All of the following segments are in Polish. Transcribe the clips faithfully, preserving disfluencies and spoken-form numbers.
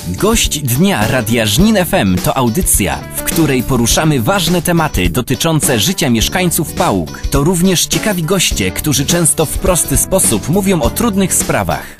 Gość Dnia Radia Żnin F M to audycja, w której poruszamy ważne tematy dotyczące życia mieszkańców Pałuk. To również ciekawi goście, którzy często w prosty sposób mówią o trudnych sprawach.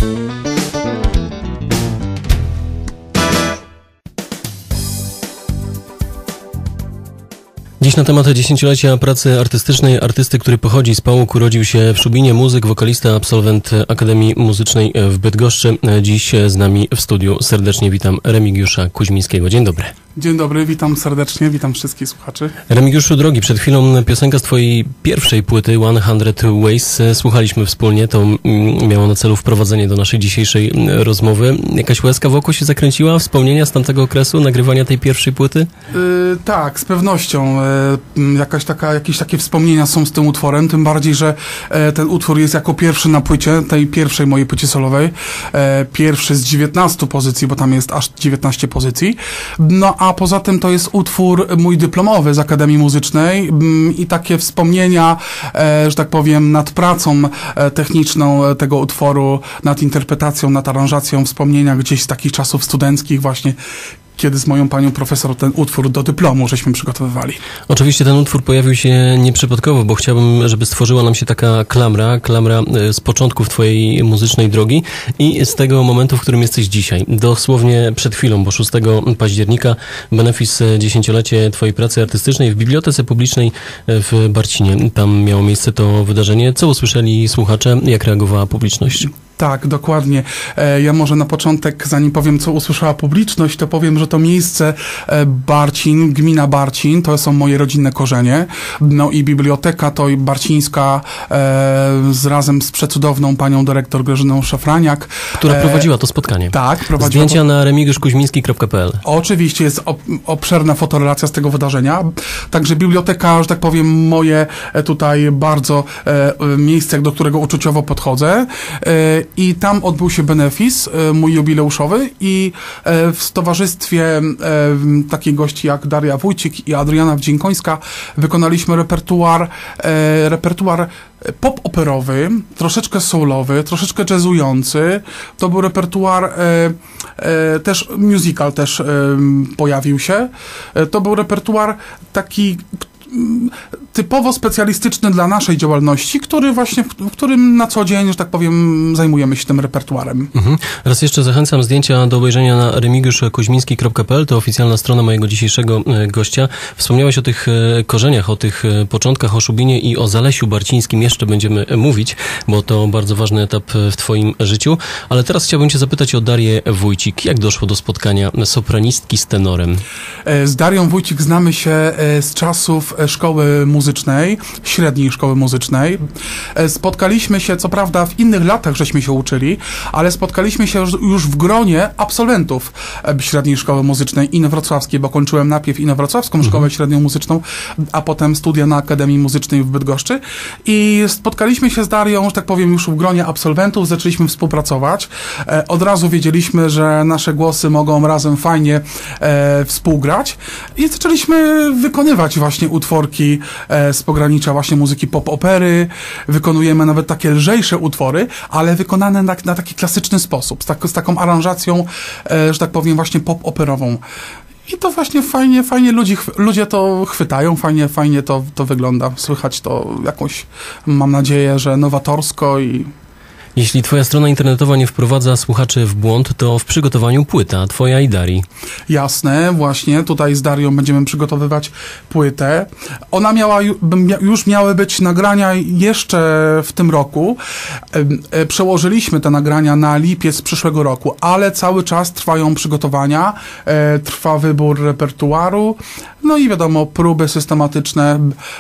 Dziś na temat dziesięciolecia pracy artystycznej artysty, który pochodzi z Pałuk, urodził się w Szubinie, muzyk, wokalista, absolwent Akademii Muzycznej w Bydgoszczy. Dziś z nami w studiu serdecznie witam Remigiusza Kuźmińskiego. Dzień dobry. Dzień dobry, witam serdecznie, witam wszystkich słuchaczy. Remigiuszu drogi, przed chwilą piosenka z twojej pierwszej płyty sto Ways. Słuchaliśmy wspólnie, to miało na celu wprowadzenie do naszej dzisiejszej rozmowy. Jakaś łezka w oku się zakręciła? Wspomnienia z tamtego okresu, nagrywania tej pierwszej płyty? Yy, tak, z pewnością. Yy, jakaś taka, jakieś takie wspomnienia są z tym utworem, tym bardziej, że yy, ten utwór jest jako pierwszy na płycie, tej pierwszej mojej płycie solowej. Yy, pierwszy z dziewiętnastu pozycji, bo tam jest aż dziewiętnaście pozycji. No a poza tym to jest utwór mój dyplomowy z Akademii Muzycznej i takie wspomnienia, e, że tak powiem, nad pracą e, techniczną tego utworu, nad interpretacją, nad aranżacją, wspomnienia gdzieś z takich czasów studenckich właśnie, kiedy z moją panią profesor ten utwór do dyplomu żeśmy przygotowywali. Oczywiście ten utwór pojawił się nieprzypadkowo, bo chciałbym, żeby stworzyła nam się taka klamra, klamra z początków twojej muzycznej drogi i z tego momentu, w którym jesteś dzisiaj. Dosłownie przed chwilą, bo szóstego października benefis dziesięciolecie twojej pracy artystycznej w Bibliotece Publicznej w Barcinie. Tam miało miejsce to wydarzenie. Co usłyszeli słuchacze? Jak reagowała publiczność? Tak, dokładnie. E, ja może na początek, zanim powiem, co usłyszała publiczność, to powiem, że to miejsce e, Barcin, gmina Barcin, to są moje rodzinne korzenie. No i biblioteka to barcińska e, z, razem z przecudowną panią dyrektor Grażyną Szafraniak. Która e, prowadziła to spotkanie. Tak, prowadziła. Zdjęcia to... na remigiusz kuźmiński kropka p l. Oczywiście jest op obszerna fotorelacja z tego wydarzenia. Także biblioteka, że tak powiem, moje tutaj bardzo e, miejsce, do którego uczuciowo podchodzę. E, I tam odbył się benefis, mój jubileuszowy, i w towarzystwie takich gości jak Daria Wójcik i Adriana Wdziękońska wykonaliśmy repertuar, repertuar pop-operowy, troszeczkę soulowy, troszeczkę jazzujący. To był repertuar, też musical też pojawił się. To był repertuar taki typowo specjalistyczny dla naszej działalności, który właśnie, w, w którym na co dzień, że tak powiem, zajmujemy się tym repertuarem. Mhm. Raz jeszcze zachęcam, zdjęcia do obejrzenia na remigiusz kuźmiński kropka p l, to oficjalna strona mojego dzisiejszego gościa. Wspomniałeś o tych korzeniach, o tych początkach, o Szubinie i o Zalesiu Barcińskim jeszcze będziemy mówić, bo to bardzo ważny etap w twoim życiu, ale teraz chciałbym cię zapytać o Darię Wójcik. Jak doszło do spotkania sopranistki z tenorem? Z Darią Wójcik znamy się z czasów szkoły muzycznej, średniej szkoły muzycznej. Spotkaliśmy się, co prawda w innych latach żeśmy się uczyli, ale spotkaliśmy się już w gronie absolwentów średniej szkoły muzycznej inowrocławskiej, bo kończyłem najpierw inowrocławską mhm. szkołę średnią muzyczną, a potem studia na Akademii Muzycznej w Bydgoszczy i spotkaliśmy się z Darią, że tak powiem, już w gronie absolwentów, zaczęliśmy współpracować. Od razu wiedzieliśmy, że nasze głosy mogą razem fajnie e, współgrać i zaczęliśmy wykonywać właśnie utworki e, z pogranicza właśnie muzyki pop-opery. Wykonujemy nawet takie lżejsze utwory, ale wykonane na, na taki klasyczny sposób, z, tak, z taką aranżacją, e, że tak powiem, właśnie pop-operową. I to właśnie fajnie, fajnie ludzi, ludzie to chwytają, fajnie, fajnie to, to wygląda. Słychać to jakoś, mam nadzieję, że nowatorsko i... Jeśli twoja strona internetowa nie wprowadza słuchaczy w błąd, to w przygotowaniu płyta, twoja i Darii. Jasne, właśnie. Tutaj z Darią będziemy przygotowywać płytę. Ona miała, już miały być nagrania jeszcze w tym roku. Przełożyliśmy te nagrania na lipiec przyszłego roku, ale cały czas trwają przygotowania, trwa wybór repertuaru, no i wiadomo, próby systematyczne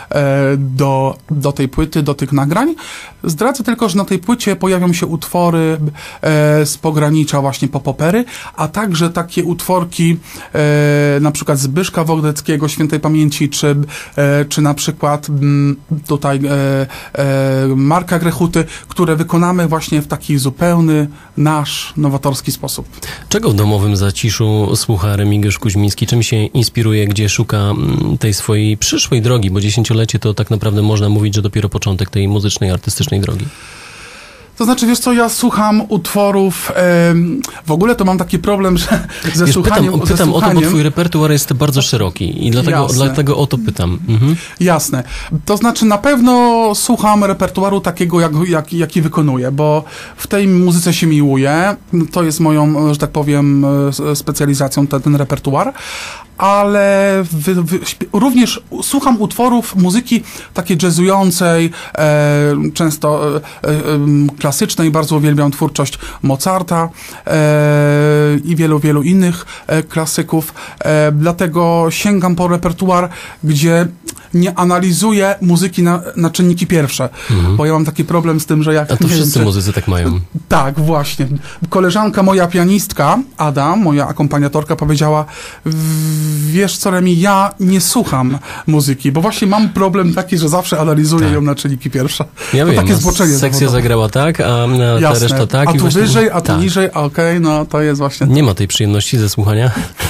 do, do tej płyty, do tych nagrań. Zdradzę tylko, że na tej płycie pojawią się utwory e, z pogranicza właśnie pop-opery, a także takie utworki e, na przykład Zbyszka Wogdeckiego, świętej pamięci, czy, e, czy na przykład m, tutaj e, e, Marka Grechuty, które wykonamy właśnie w taki zupełny, nasz, nowatorski sposób. Czego w domowym zaciszu słucha Remigiusz Kuźmiński? Czym się inspiruje, gdzie szuka tej swojej przyszłej drogi? Bo dziesięciolecie to tak naprawdę można mówić, że dopiero początek tej muzycznej, artystycznej drogi. To znaczy, wiesz co, ja słucham utworów, em, w ogóle to mam taki problem, że ze wiesz, słuchaniem... Pytam, ze pytam słuchaniem, o to, bo twój repertuar jest bardzo szeroki i dlatego, dlatego o to pytam. Mhm. Jasne. To znaczy, na pewno słucham repertuaru takiego, jak, jak, jaki wykonuję, bo w tej muzyce się miłuję. To jest moją, że tak powiem, specjalizacją ten, ten repertuar. Ale wy, wy, również słucham utworów muzyki takiej jazzującej, e, często e, e, klasycznej. Bardzo uwielbiam twórczość Mozarta e, i wielu, wielu innych e, klasyków. E, dlatego sięgam po repertuar, gdzie nie analizuję muzyki na, na czynniki pierwsze, mhm. bo ja mam taki problem z tym, że jak... A to wszyscy wiem, muzycy tak mają. Tak, właśnie. Koleżanka moja pianistka, Ada, moja akompaniatorka, powiedziała: wiesz co, Remi, ja nie słucham muzyki, bo właśnie mam problem taki, że zawsze analizuję tak. ją na czynniki pierwsze. Ja to wiem, takie zboczenie sekcja zawodowe. Zagrała tak, a ta reszta tak. A tu i właśnie... wyżej, a tu tak. niżej, a okej, okay, no to jest właśnie... Nie ma tej przyjemności ze słuchania?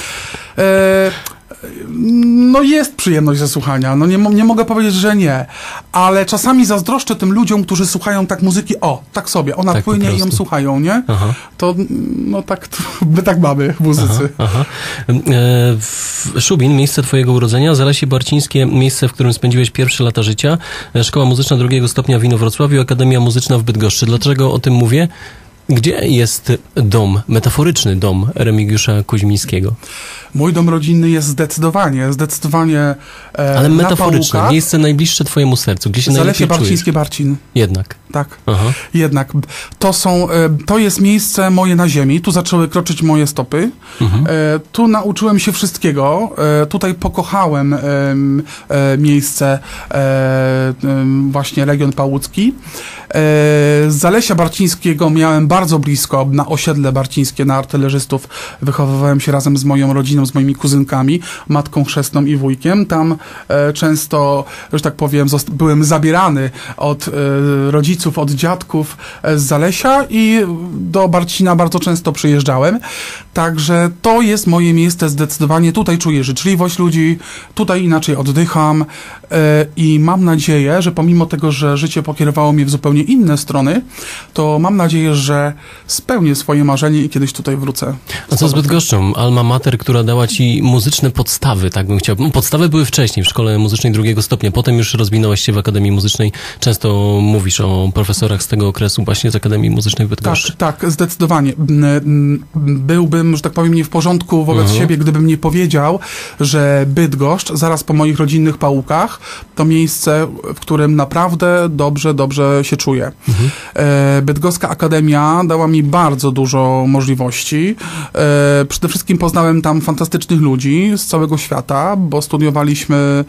E, no jest przyjemność ze słuchania, no nie, nie mogę powiedzieć, że nie, ale czasami zazdroszczę tym ludziom, którzy słuchają tak muzyki, o, tak sobie, ona tak płynie i ją słuchają, nie? Aha. To, no tak, to, my tak mamy, muzycy. Aha, aha. E, Szubin, miejsce twojego urodzenia, Zalesie Barcińskie, miejsce, w którym spędziłeś pierwsze lata życia, Szkoła Muzyczna drugiego stopnia w Inowrocławiu, Akademia Muzyczna w Bydgoszczy. Dlaczego o tym mówię? Gdzie jest dom, metaforyczny dom Remigiusza Kuźmińskiego? Mój dom rodzinny jest zdecydowanie, zdecydowanie e, ale metaforyczne, miejsce najbliższe twojemu sercu, gdzie się Zalesie najlepiej Barcińskie, czujesz? Barcin. Jednak. Tak, Aha. jednak. To są, e, to jest miejsce moje na ziemi, tu zaczęły kroczyć moje stopy, mhm. e, tu nauczyłem się wszystkiego, e, tutaj pokochałem e, e, miejsce e, e, właśnie Legion Pałucki. E, z Zalesia Barcińskiego miałem bardzo blisko, na osiedle barcińskie, na artylerzystów. Wychowywałem się razem z moją rodziną, z moimi kuzynkami, matką chrzestną i wujkiem. Tam e, często, że tak powiem, byłem zabierany od e, rodziców, od dziadków e, z Zalesia i do Barcina bardzo często przyjeżdżałem. Także to jest moje miejsce zdecydowanie. Tutaj czuję życzliwość ludzi, tutaj inaczej oddycham e, i mam nadzieję, że pomimo tego, że życie pokierowało mnie w zupełnie inne strony, to mam nadzieję, że spełnię swoje marzenie i kiedyś tutaj wrócę. A co z Bydgoszczą? Alma mater, która dała ci muzyczne podstawy, tak bym chciał. Podstawy były wcześniej w Szkole Muzycznej drugiego stopnia, potem już rozwinąłeś się w Akademii Muzycznej. Często mówisz o profesorach z tego okresu właśnie z Akademii Muzycznej w Bydgoszczy. Tak, tak, zdecydowanie. Byłbym, że tak powiem, nie w porządku wobec mhm. siebie, gdybym nie powiedział, że Bydgoszcz, zaraz po moich rodzinnych Pałukach, to miejsce, w którym naprawdę dobrze, dobrze się czuję. Mhm. Bydgoska Akademia dała mi bardzo dużo możliwości. E, przede wszystkim poznałem tam fantastycznych ludzi z całego świata, bo studiowaliśmy,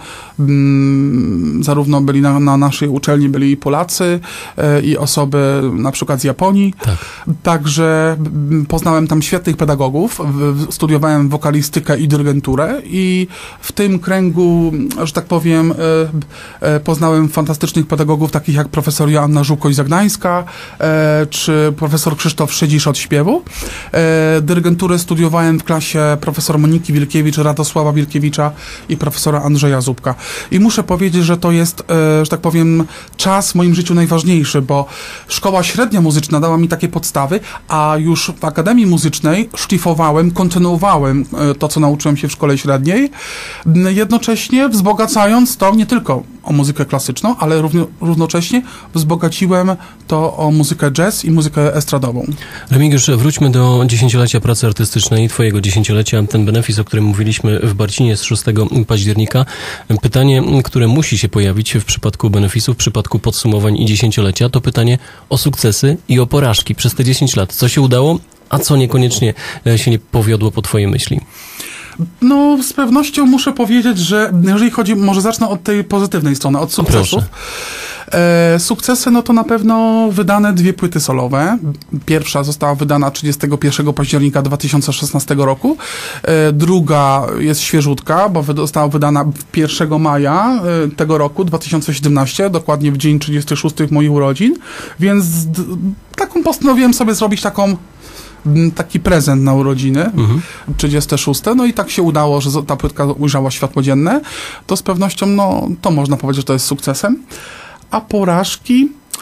mm, zarówno byli na, na naszej uczelni, byli i Polacy, e, i osoby na przykład z Japonii. Tak. Także m, poznałem tam świetnych pedagogów, w, studiowałem wokalistykę i dyrygenturę i w tym kręgu, że tak powiem, e, e, poznałem fantastycznych pedagogów, takich jak profesor Joanna Żukoś z Gdańska, e, czy profesor Krzysztof Szydzisz od śpiewu. E, dyrygenturę studiowałem w klasie profesor Moniki Wilkiewicz, Radosława Wilkiewicza i profesora Andrzeja Zubka. I muszę powiedzieć, że to jest, e, że tak powiem, czas w moim życiu najważniejszy, bo szkoła średnia muzyczna dała mi takie podstawy, a już w Akademii Muzycznej szlifowałem, kontynuowałem e, to, co nauczyłem się w szkole średniej, jednocześnie wzbogacając to nie tylko o muzykę klasyczną, ale równo, równocześnie wzbogaciłem to o muzykę jazz i muzykę estradową. Remigiusz, wróćmy do dziesięciolecia pracy artystycznej, twojego dziesięciolecia, ten benefis, o którym mówiliśmy w Barcinie z szóstego października. Pytanie, które musi się pojawić w przypadku benefisu, w przypadku podsumowań i dziesięciolecia, to pytanie o sukcesy i o porażki przez te dziesięć lat. Co się udało, a co niekoniecznie się nie powiodło po twojej myśli? No, z pewnością muszę powiedzieć, że jeżeli chodzi, może zacznę od tej pozytywnej strony, od sukcesów. E, sukcesy, no to na pewno wydane dwie płyty solowe. Pierwsza została wydana trzydziestego pierwszego października dwa tysiące szesnastego roku. E, druga jest świeżutka, bo została wydana pierwszego maja e, tego roku, dwa tysiące siedemnastego, dokładnie w dzień trzydziestych szóstych moich urodzin. Więc d, taką postanowiłem sobie zrobić taką taki prezent na urodziny, mhm. trzydzieste szóste, no i tak się udało, że ta płytka ujrzała światło dzienne, to z pewnością, no, to można powiedzieć, że to jest sukcesem. A porażki,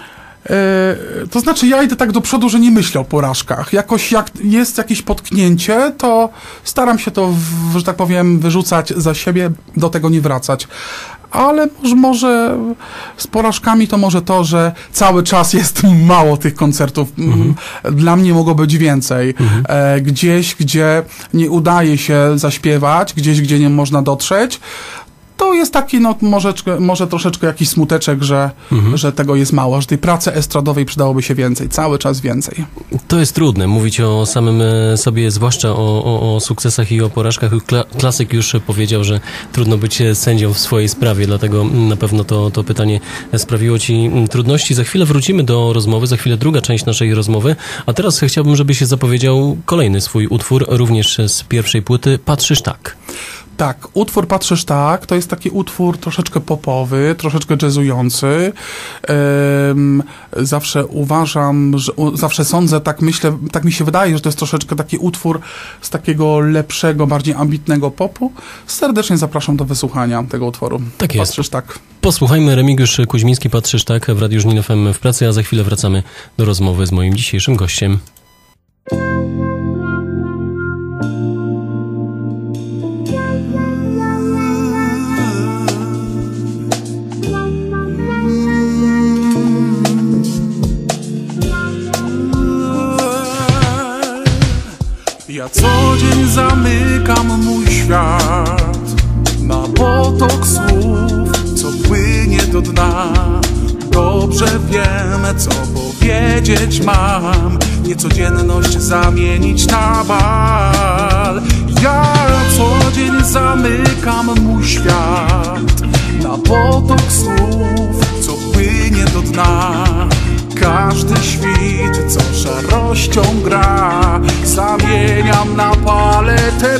Yy, to znaczy ja idę tak do przodu, że nie myślę o porażkach. Jakoś jak jest jakieś potknięcie, to staram się to, w, że tak powiem, wyrzucać za siebie, do tego nie wracać. Ale może, może z porażkami to może to, że cały czas jest mało tych koncertów. Mhm. Dla mnie mogło być więcej. Mhm. E, gdzieś, gdzie nie udaje się zaśpiewać, gdzieś, gdzie nie można dotrzeć, to jest taki, no może, może troszeczkę jakiś smuteczek, że, mhm. że tego jest mało, że tej pracy estradowej przydałoby się więcej, cały czas więcej. To jest trudne, mówić o samym sobie, zwłaszcza o, o, o sukcesach i o porażkach. Kla, klasyk już powiedział, że trudno być sędzią w swojej sprawie, dlatego na pewno to, to pytanie sprawiło ci trudności. Za chwilę wrócimy do rozmowy, za chwilę druga część naszej rozmowy, a teraz chciałbym, żebyś zapowiedział kolejny swój utwór, również z pierwszej płyty, Patrzysz tak. Tak, utwór Patrzysz tak, to jest taki utwór troszeczkę popowy, troszeczkę jazzujący. Um, zawsze uważam, że, u, zawsze sądzę, tak myślę, tak mi się wydaje, że to jest troszeczkę taki utwór z takiego lepszego, bardziej ambitnego popu. Serdecznie zapraszam do wysłuchania tego utworu. Tak jest. Patrzysz tak. Posłuchajmy, Remigiusz Kuźmiński, Patrzysz tak, w Radiu Żnin F M w pracy, a za chwilę wracamy do rozmowy z moim dzisiejszym gościem. Ja co dzień zamykam mój świat na potok słów, co płynie do dna. Dobrze wiem, co powiedzieć mam, niecodzienność zamienić na bal. Ja co dzień zamykam mój świat na potok słów, co płynie do dna. Każdy świt, co szarością gra, zamieniam na paletę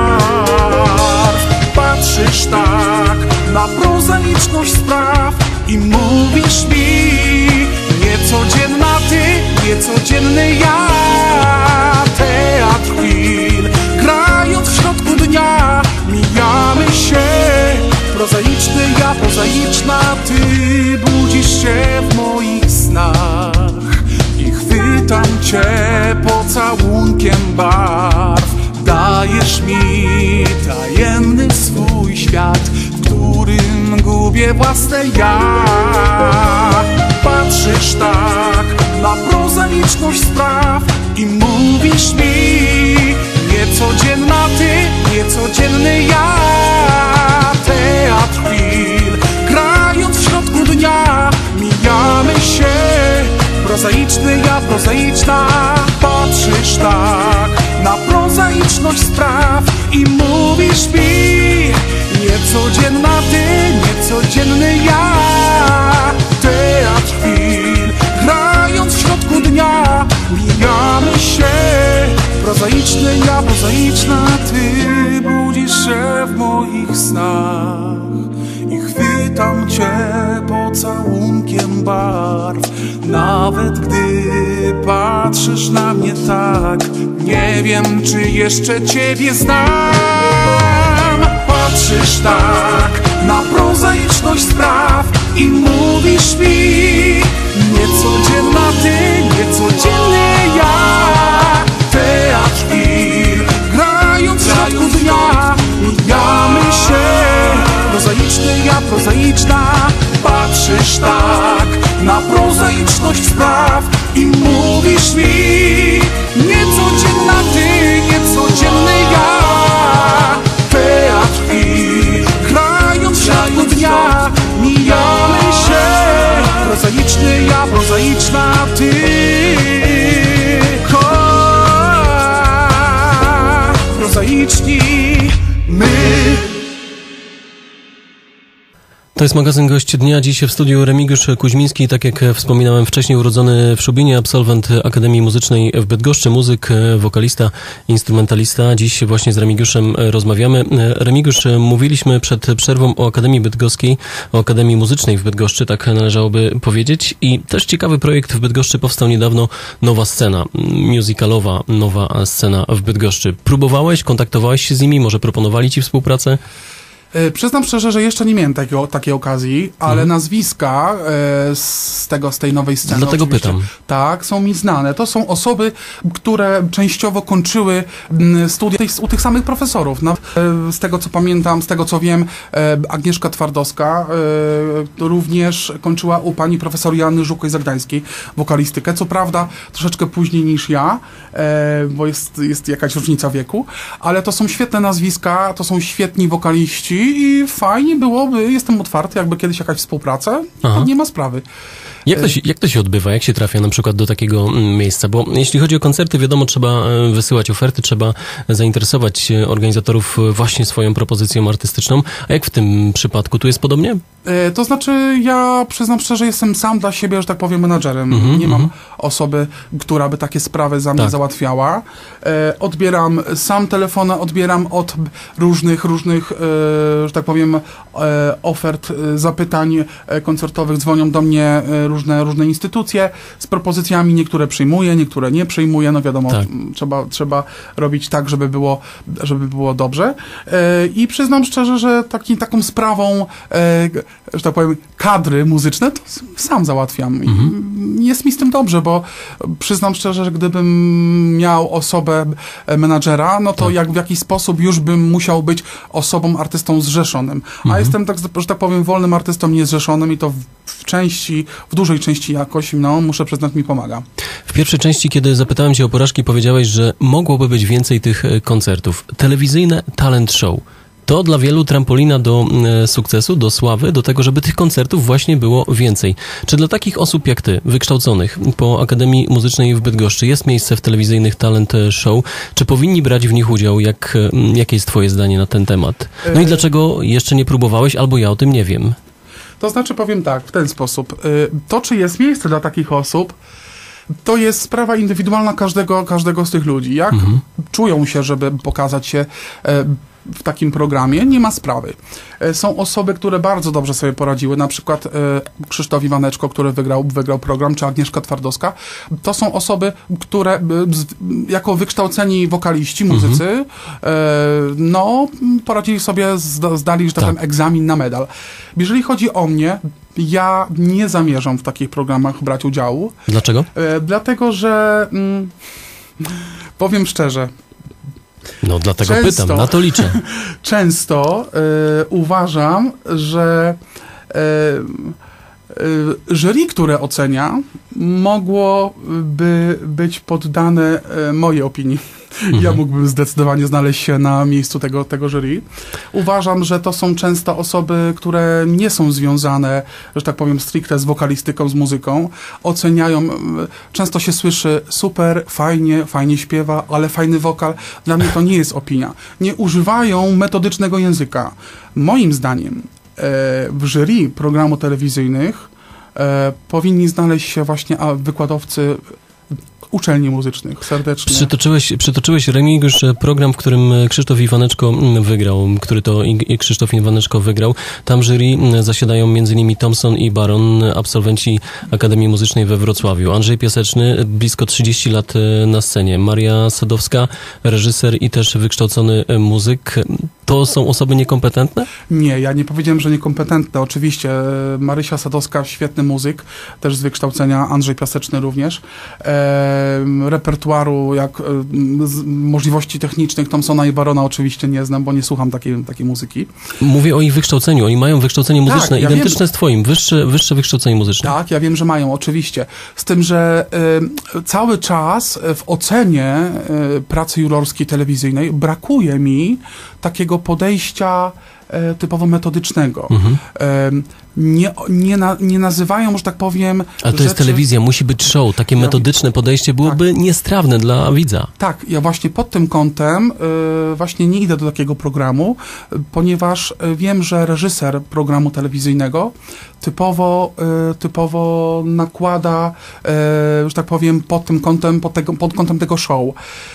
barw. Patrzysz tak na prozaiczność spraw i mówisz mi, niecodzienna ty, niecodzienny ja. Teatr chwil, grając w środku dnia, mijamy się. Prozaiczny ja, prozaiczna ty, budzisz się w moich snach i chwytam cię pocałunkiem barw. Dajesz mi tajemny swój świat, w którym gubię własne ja. Patrzysz tak na prozaiczność spraw i mówisz mi, niecodzienna ty, niecodzienny ja. Teatr chwil, grając w środku dnia, mijamy się. Prozaiczny ja, prozaiczna. Patrzysz tak na prozaiczność spraw i mówisz mi, niecodzienna ty, niecodzienny ja. Teatr chwil, grając w środku dnia, mijamy się. Prozaiczny ja, prozaiczna ty, budzisz się w moich snach i chwytam cię pocałunkiem barw. Nawet gdy patrzysz na mnie tak, nie wiem, czy jeszcze ciebie znam. Patrzysz tak na prozaiczność spraw i mówisz mi, niecodzienna ty, niecodzienny ja. Teatr chwil, grając w środku dnia, mijamy się. Prozaiczny ja, prozaiczna. Patrzysz tak na prozaiczność spraw i mówisz mi, niecodzienna ty, niecodzienny ja. Teatr chwil, grając w środku dnia, mijamy się. Prozaiczny ja, prozaiczna ty. Prozaiczni my. To jest magazyn Gość Dnia. Dziś w studiu Remigiusz Kuźmiński, tak jak wspominałem wcześniej, urodzony w Szubinie, absolwent Akademii Muzycznej w Bydgoszczy, muzyk, wokalista, instrumentalista. Dziś właśnie z Remigiuszem rozmawiamy. Remigiusz, mówiliśmy przed przerwą o Akademii Bydgoskiej, o Akademii Muzycznej w Bydgoszczy, tak należałoby powiedzieć. I też ciekawy projekt w Bydgoszczy powstał niedawno, Nowa Scena, musicalowa Nowa Scena w Bydgoszczy. Próbowałeś, kontaktowałeś się z nimi, może proponowali ci współpracę? E, przyznam szczerze, że jeszcze nie miałem takiego, takiej okazji, ale mhm. nazwiska e, z, tego, z tej nowej sceny, dlatego pytam. Tak, są mi znane. To są osoby, które częściowo kończyły m, studia tych, u tych samych profesorów. Na, e, z tego, co pamiętam, z tego, co wiem, e, Agnieszka Twardowska e, również kończyła u pani profesor Joanny Żukoj-Zagdańskiej wokalistykę. Co prawda troszeczkę później niż ja, e, bo jest, jest jakaś różnica wieku, ale to są świetne nazwiska, to są świetni wokaliści i fajnie byłoby, jestem otwarty, jakby kiedyś jakaś współpraca, to nie ma sprawy. Jak to, się, jak to się odbywa? Jak się trafia na przykład do takiego miejsca? Bo jeśli chodzi o koncerty, wiadomo, trzeba wysyłać oferty, trzeba zainteresować organizatorów właśnie swoją propozycją artystyczną. A jak w tym przypadku? Tu jest podobnie? E, to znaczy, ja przyznam szczerze, jestem sam dla siebie, że tak powiem, menadżerem. Mm-hmm, nie mam mm-hmm. osoby, która by takie sprawy za mnie tak. załatwiała. E, odbieram sam telefony, odbieram od różnych, różnych, e, że tak powiem, e, ofert, e, zapytań e, koncertowych. Dzwonią do mnie e, różne, różne instytucje z propozycjami. Niektóre przyjmuję, niektóre nie przyjmuję. No wiadomo, tak. trzeba, trzeba robić tak, żeby było, żeby było dobrze. E, I przyznam szczerze, że taki, taką sprawą e, że tak powiem, kadry muzyczne, to sam załatwiam. Mhm. I jest mi z tym dobrze, bo przyznam szczerze, że gdybym miał osobę menadżera, no to tak. jak w jakiś sposób już bym musiał być osobą, artystą zrzeszonym. Mhm. A jestem, tak, że tak powiem, wolnym artystą niezrzeszonym i to w, w części, w dużej części jakoś, no, muszę przyznać, mi pomaga. W pierwszej części, kiedy zapytałem cię o porażki, powiedziałeś, że mogłoby być więcej tych koncertów. Telewizyjne talent show. To dla wielu trampolina do e, sukcesu, do sławy, do tego, żeby tych koncertów właśnie było więcej. Czy dla takich osób jak ty, wykształconych po Akademii Muzycznej w Bydgoszczy, jest miejsce w telewizyjnych talent show? Czy powinni brać w nich udział? Jak, jakie jest twoje zdanie na ten temat? No i dlaczego jeszcze nie próbowałeś, albo ja o tym nie wiem? To znaczy, powiem tak, w ten sposób. To, czy jest miejsce dla takich osób, to jest sprawa indywidualna każdego, każdego z tych ludzi. Jak mhm. czują się, żeby pokazać się w takim programie, nie ma sprawy. Są osoby, które bardzo dobrze sobie poradziły, na przykład Krzysztof Iwaneczko, który wygrał, wygrał program, czy Agnieszka Twardowska. To są osoby, które jako wykształceni wokaliści, muzycy, mhm. no, poradzili sobie, zdali, że tak powiem, egzamin na medal. Jeżeli chodzi o mnie, ja nie zamierzam w takich programach brać udziału. Dlaczego? Dlatego, że mm, powiem szczerze, no dlatego często, pytam, na to liczę. Często y, uważam, że y, y, jury, które ocenia, mogłoby być poddane y, mojej opinii. Mhm. Ja mógłbym zdecydowanie znaleźć się na miejscu tego, tego jury. Uważam, że to są często osoby, które nie są związane, że tak powiem, stricte z wokalistyką, z muzyką. Oceniają, często się słyszy super, fajnie, fajnie śpiewa, ale fajny wokal. Dla mnie to nie jest opinia. Nie używają metodycznego języka. Moim zdaniem w jury programu telewizyjnych powinni znaleźć się właśnie wykładowcy uczelni muzycznych, serdecznie. Przytoczyłeś, przytoczyłeś Remigiusz, program, w którym Krzysztof Iwaneczko wygrał, który to i Krzysztof Iwaneczko wygrał. Tam jury zasiadają między innymi Thompson i Baron, absolwenci Akademii Muzycznej we Wrocławiu. Andrzej Piaseczny, blisko trzydzieści lat na scenie. Maria Sadowska, reżyser i też wykształcony muzyk. To są osoby niekompetentne? Nie, ja nie powiedziałem, że niekompetentne. Oczywiście Marysia Sadowska, świetny muzyk, też z wykształcenia, Andrzej Piaseczny również. E, repertuaru, jak e, z możliwości technicznych Thompsona i Barona oczywiście nie znam, bo nie słucham takiej, takiej muzyki. Mówię o ich wykształceniu. Oni mają wykształcenie muzyczne, tak, ja identyczne wiem, z twoim, wyższe, wyższe wykształcenie muzyczne. Tak, ja wiem, że mają, oczywiście. Z tym, że e, cały czas w ocenie e, pracy jurorskiej telewizyjnej brakuje mi takiego podejścia e, typowo metodycznego. Mhm. E, nie, nie, na, nie nazywają, że tak powiem... Ale to rzeczy... jest telewizja, musi być show. Takie ja, metodyczne podejście byłoby tak. niestrawne dla widza. Tak, ja właśnie pod tym kątem e, właśnie nie idę do takiego programu, ponieważ wiem, że reżyser programu telewizyjnego typowo, e, typowo nakłada, e, że tak powiem, pod tym kątem, pod, tego, pod kątem tego show.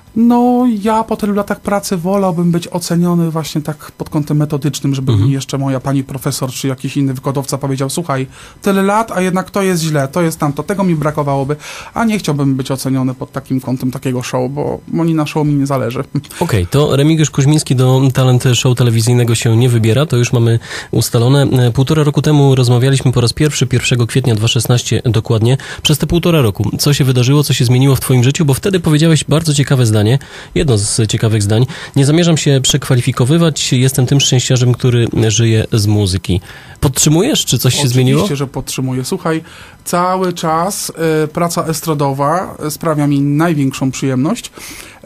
No, ja po tylu latach pracy wolałbym być oceniony właśnie tak pod kątem metodycznym, żeby mhm. mi jeszcze moja pani profesor czy jakiś inny wykładowca powiedział, słuchaj, tyle lat, a jednak to jest źle, to jest tamto, tego mi brakowałoby, a nie chciałbym być oceniony pod takim kątem takiego show, bo oni na show mi nie zależy. Okej, okay, to Remigiusz Kuźmiński do talent show telewizyjnego się nie wybiera, to już mamy ustalone. Półtora roku temu rozmawialiśmy po raz pierwszy, pierwszego kwietnia dwa tysiące szesnastego dokładnie. Przez te półtora roku, co się wydarzyło, co się zmieniło w twoim życiu, bo wtedy powiedziałeś bardzo ciekawe zdanie, jedno z ciekawych zdań. Nie zamierzam się przekwalifikowywać, jestem tym szczęściarzem, który żyje z muzyki. Podtrzymujesz, czy coś się Oczywiście, zmieniło? Oczywiście, że podtrzymuję. Słuchaj, cały czas y, praca estradowa sprawia mi największą przyjemność y,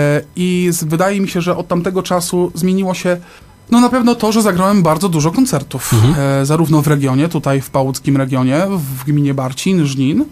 i z, wydaje mi się, że od tamtego czasu zmieniło się no na pewno to, że zagrałem bardzo dużo koncertów, mhm. e, zarówno w regionie, tutaj w pałuckim regionie, w gminie Barcin, Żnin,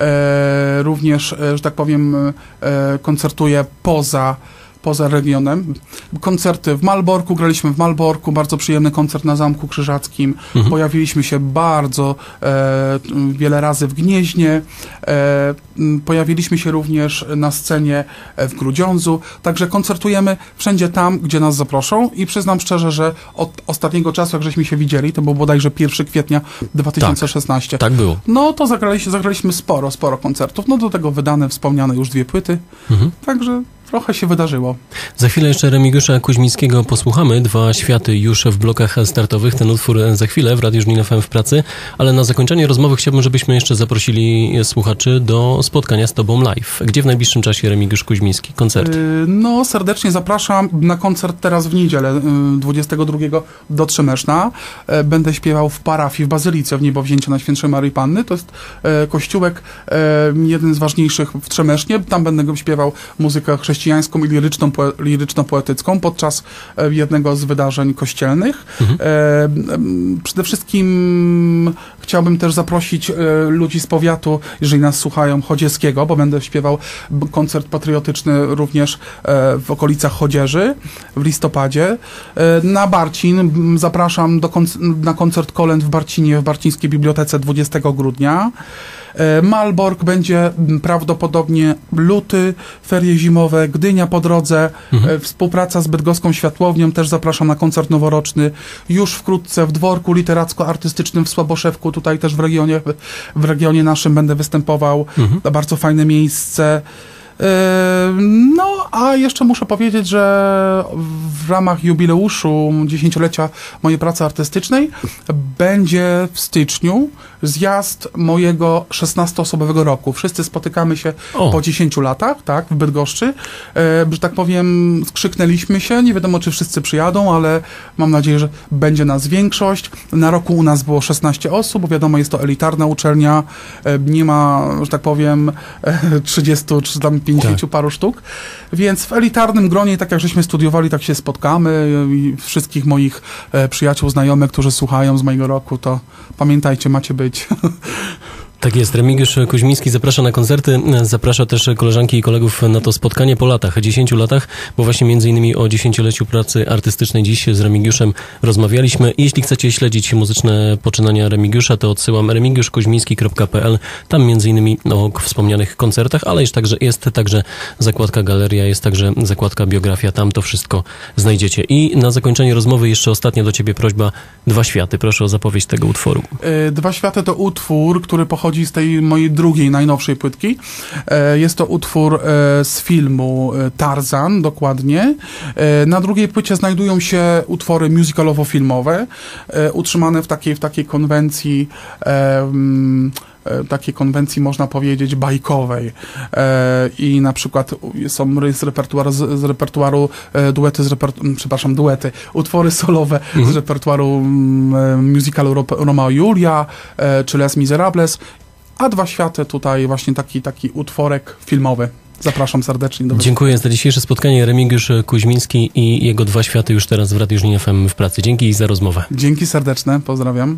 e, również, e, że tak powiem, e, koncertuję poza poza regionem. Koncerty w Malborku, graliśmy w Malborku, bardzo przyjemny koncert na Zamku Krzyżackim. Mhm. Pojawiliśmy się bardzo e, wiele razy w Gnieźnie. E, pojawiliśmy się również na scenie w Grudziądzu. Także koncertujemy wszędzie tam, gdzie nas zaproszą i przyznam szczerze, że od ostatniego czasu, jak żeśmy się widzieli, to był bodajże pierwszego kwietnia dwa tysiące szesnastego. Tak, tak było. No to zagraliśmy, zagraliśmy sporo, sporo koncertów. No do tego wydane, wspomniane już dwie płyty. Mhm. Także trochę się wydarzyło. Za chwilę jeszcze Remigiusza Kuźmińskiego posłuchamy. Dwa światy już w blokach startowych. Ten utwór za chwilę w Radiu Żnin F M w pracy. Ale na zakończenie rozmowy chciałbym, żebyśmy jeszcze zaprosili słuchaczy do spotkania z tobą live. Gdzie w najbliższym czasie Remigiusz Kuźmiński? Koncert? Yy, no, serdecznie zapraszam na koncert teraz w niedzielę, dwudziestego drugiego do Trzemeszna. Yy, będę śpiewał w parafii w Bazylice w Niebowzięcia Najświętszej Maryi Panny. To jest yy, kościółek, yy, jeden z ważniejszych w Trzemesznie. Tam będę go śpiewał muzykę chrześcijańską i liryczną, poe, liryczno-poetycką podczas e, jednego z wydarzeń kościelnych. Mhm. E, przede wszystkim chciałbym też zaprosić e, ludzi z powiatu, jeżeli nas słuchają, chodzieckiego, bo będę śpiewał koncert patriotyczny również e, w okolicach Chodzieży w listopadzie. E, na Barcin zapraszam do konc- na koncert kolęd w Barcinie, w Barcińskiej Bibliotece dwudziestego grudnia. Malbork będzie prawdopodobnie luty, ferie zimowe, Gdynia po drodze, mhm. współpraca z Bydgoską Światłownią, też zapraszam na koncert noworoczny. Już wkrótce w dworku literacko-artystycznym w Słaboszewku, tutaj też w regionie, w regionie naszym będę występował. Mhm. To bardzo fajne miejsce. No, a jeszcze muszę powiedzieć, że w ramach jubileuszu dziesięciolecia mojej pracy artystycznej będzie w styczniu zjazd mojego szesnastoosobowego roku. Wszyscy spotykamy się o. po dziesięciu latach, tak, w Bydgoszczy. E, że tak powiem, skrzyknęliśmy się, nie wiadomo, czy wszyscy przyjadą, ale mam nadzieję, że będzie nas większość. Na roku u nas było szesnaście osób, bo wiadomo, jest to elitarna uczelnia, e, nie ma, że tak powiem, e, trzydziestu czy tam pięćdziesięciu tak. paru sztuk, więc w elitarnym gronie, tak jak żeśmy studiowali, tak się spotkamy i wszystkich moich e, przyjaciół, znajomych, którzy słuchają z mojego roku, to pamiętajcie, macie być. Tak jest, Remigiusz Kuźmiński zaprasza na koncerty, zaprasza też koleżanki i kolegów na to spotkanie po latach, dziesięciu latach, bo właśnie między innymi o dziesięcioleciu pracy artystycznej dziś z Remigiuszem rozmawialiśmy. Jeśli chcecie śledzić muzyczne poczynania Remigiusza, to odsyłam remigiusz kuźmiński kropka p l, tam między innymi o wspomnianych koncertach, ale jest także, jest także zakładka galeria, jest także zakładka biografia, tam to wszystko znajdziecie. I na zakończenie rozmowy jeszcze ostatnia do ciebie prośba, Dwa światy, proszę o zapowiedź tego utworu. Dwa światy to utwór, który pochodzi z tej mojej drugiej, najnowszej płytki. Jest to utwór z filmu Tarzan, dokładnie. Na drugiej płycie znajdują się utwory musicalowo-filmowe, utrzymane w takiej, w takiej konwencji takiej konwencji, można powiedzieć, bajkowej. E, I na przykład są z repertuaru, z, z repertuaru e, duety, z repertu- przepraszam, duety, utwory solowe mhm. z repertuaru m, musicalu Romeo i Julia, e, czy Les Miserables, a Dwa światy tutaj właśnie taki, taki utworek filmowy. Zapraszam serdecznie. Do Dziękuję za dzisiejsze spotkanie. Remigiusz Kuźmiński i jego Dwa światy już teraz w Radiu Żnin F M w pracy. Dzięki za rozmowę. Dzięki serdeczne, pozdrawiam.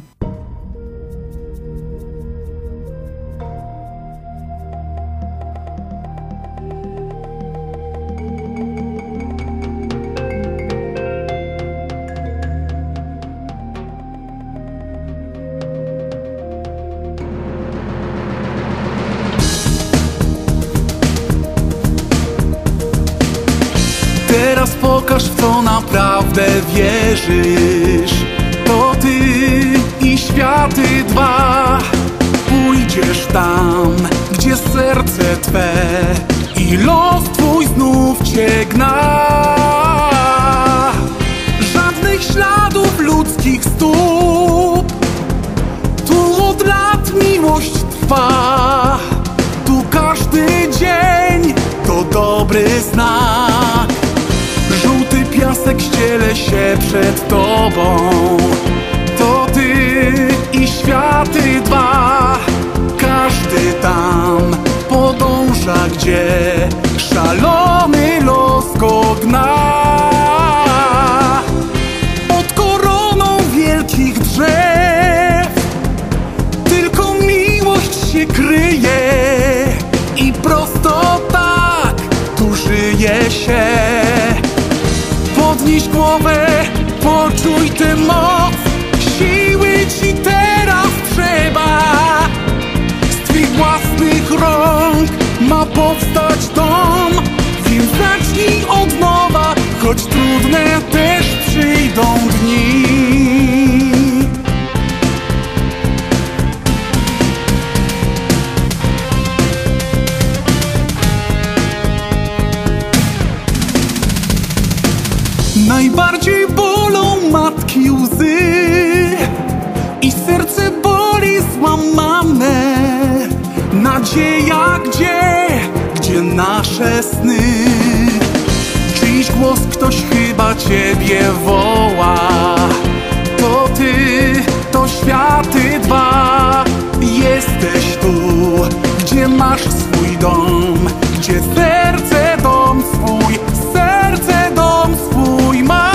Teraz pokaż, w co naprawdę wierzysz. To ty i światy dwa. Pójdziesz tam, gdzie serce twe i los twój znów cię gna. Żadnych śladów ludzkich stóp. Tu od lat miłość trwa. Tu każdy dzień to dobry znak. Żółty piasek ściele się przed tobą. To ty i światy dwa. Każdy tam podąża, gdzie szalony los go gna. Pod koroną wielkich drzew tylko miłość się kryje. I prosto tak tu żyje się. Podnieś głowę, poczuj tę moc. Siły ci teraz trzeba. Z twych własnych rąk ma powstać dom. Więc zacznij od nowa, choć trudne też przyjdą dni. Najbardziej bolą matki łzy i serce boli złamane. Nadzieja gdzie, gdzie nasze sny? Czyjś głos, ktoś chyba ciebie woła. To ty, to światy dwa. Jesteś tu, gdzie masz swój dom, gdzie serce dom swój, serce dom swój ma.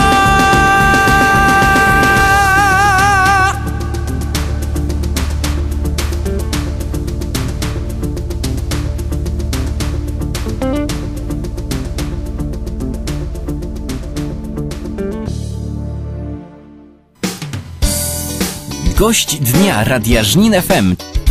Gość dnia Radia Żnin F M